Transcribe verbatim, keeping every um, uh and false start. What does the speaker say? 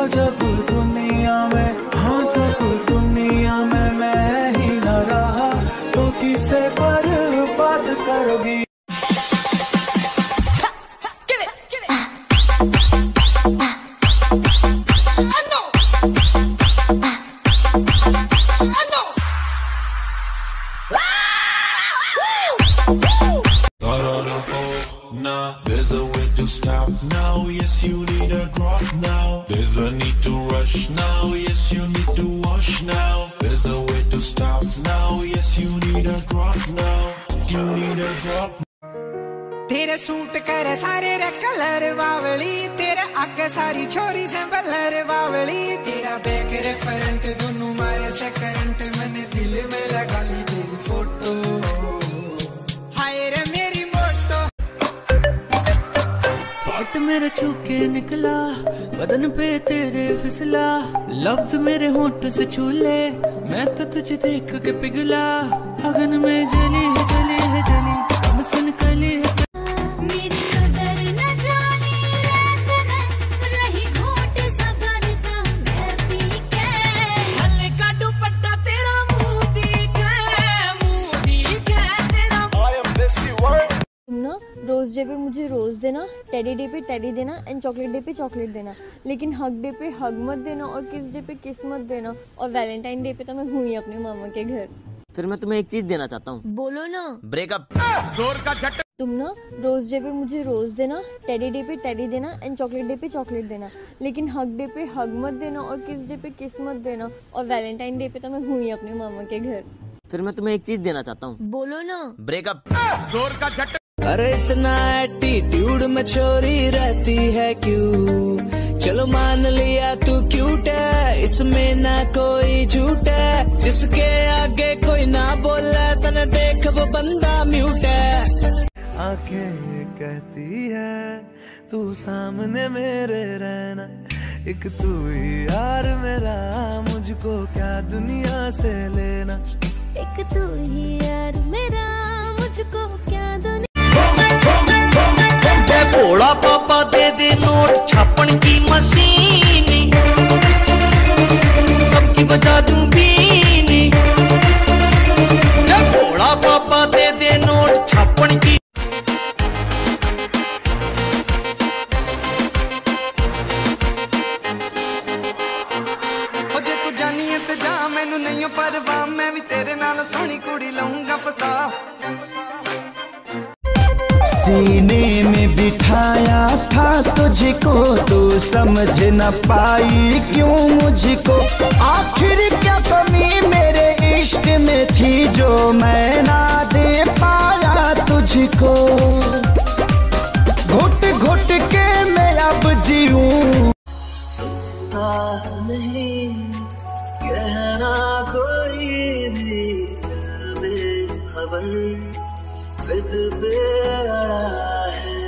जब दुनिया में, हाँ जब दुनिया में मैं ही न रहा तो किसे बर्बाद करोगी। There's a way to stop now, yes you need a drop now. There's a need to rush now, yes you need to wash now. There's a way to stop now, yes you need a drop now. You need a drop. तेरे suit करे सारे रे colour बावली, तेरे आगे सारी छोरी से बलर बावली, तेरा बैक रे फ्रंट दोनों मारे से करंट, मैंने दिल में लगा ली तेरी फोटो, हाय रे मेरी मोटो। पॉट मेरे छूके निकला, बदन पे तेरे फिसला, लफ्ज मेरे होंठ से छूले, मैं तो तुझे देख के पिघला, अगन में जली है जली है जली, कम सन कली है। रोज डे पे मुझे रोज देना, टेडी डे पे टेडी देना एंड चॉकलेट डे पे चॉकलेट देना, लेकिन हग डे पे हग मत देना और किस डे पे किस मत देना, और वैलेंटाइन डे पे तो मैं हुई अपने मामा के घर। फिर मैं तुम्हें एक चीज देना चाहता हूँ। बोलो ना। ब्रेकअप। जोर का झटका। तुम ना रोज डे पे मुझे रोज देना, टेडी डे पे टेडी देना एंड चॉकलेट डे पे चॉकलेट देना, लेकिन हग डे पे हग मत देना और किस डे पे किस मत देना, और वैलेंटाइन डे पे तो मैं हुई अपने मामा के घर। फिर मैं तुम्हें एक चीज देना चाहता हूँ। बोलो ना। ब्रेकअप। जोर का झटका। अरे इतना एटीट्यूड में छोरी रहती है क्यों, चलो मान लिया तू क्यूट है, इसमें ना कोई झूठ है, जिसके आगे कोई ना बोले तने देख वो बंदा म्यूट है। आंखें कहती है तू सामने मेरे रहना, एक तू ही यार मेरा, मुझको क्या दुनिया से लेना, एक तू ही यार मेरा, मुझको क्या दुनिया। भोला पापा दे दे नोट छापन की मशीन, सबकी बजा दूं बीनी, भोला पापा दे दे नोट छापन की। जे तू जानी है ते जा, मैनू नहीं परवाह, मैं भी तेरे नाल सोहनी कुड़ी लाऊंगा फसा। सीने में बिठाया था तुझको, तू समझ न पाई क्यों मुझको, आखिर क्या कमी मेरे इश्क में थी जो मैं ना दे पाया तुझको, घुट घुट के मैं अब जीऊं। नहीं कहना कोई भी खबर, जिद पे अड़ा है।